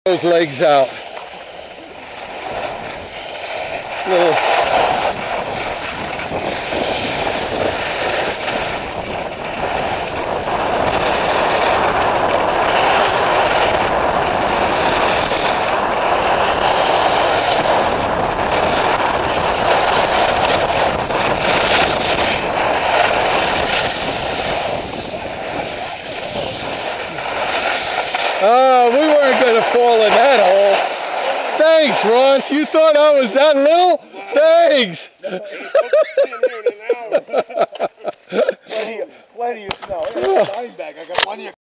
those legs out. Oh, we weren't going to fall in that hole. Thanks, Ross. You thought I was that little? Thanks. Plenty of snow. I got a dime bag. I got plenty of